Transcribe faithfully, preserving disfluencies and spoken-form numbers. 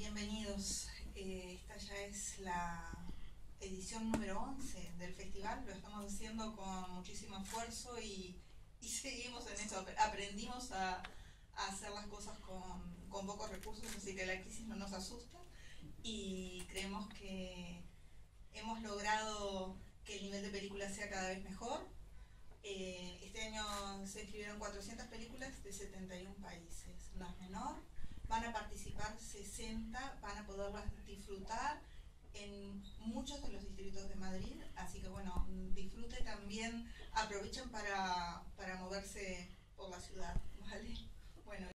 bienvenidos. Eh, esta ya es la edición número once del festival. Lo estamos haciendo con muchísimo esfuerzo y, y seguimos en eso. Aprendimos a, a hacer las cosas con, con pocos recursos, así que la crisis no nos asusta y creemos que hemos logrado que el nivel de películas sea cada vez mejor. Eh, este año se inscribieron cuatrocientas películas de setenta y un países, no es menor. Van a participar sesenta, van a poderlas disfrutar en muchos de los distritos de Madrid, así que bueno, disfrute también, aprovechen para, para moverse por la ciudad, ¿vale? Bueno.